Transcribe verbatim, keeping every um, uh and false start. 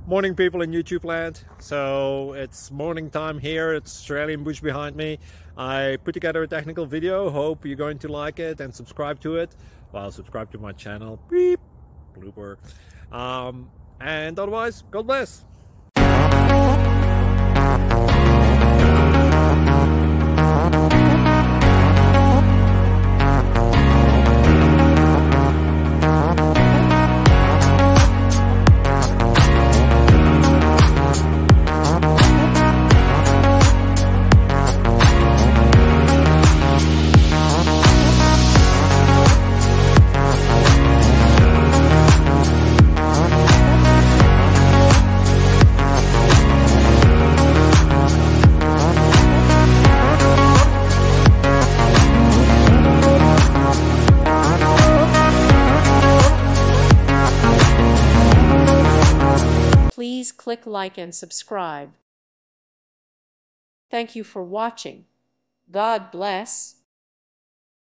Morning, people in YouTube land. So it's morning time here. It's Australian bush behind me. I put together a technical video. Hope you're going to like it and subscribe to it. Well, subscribe to my channel. Beep. Blooper. Um, and otherwise, God bless. Please click like and subscribe. Thank you for watching. God bless.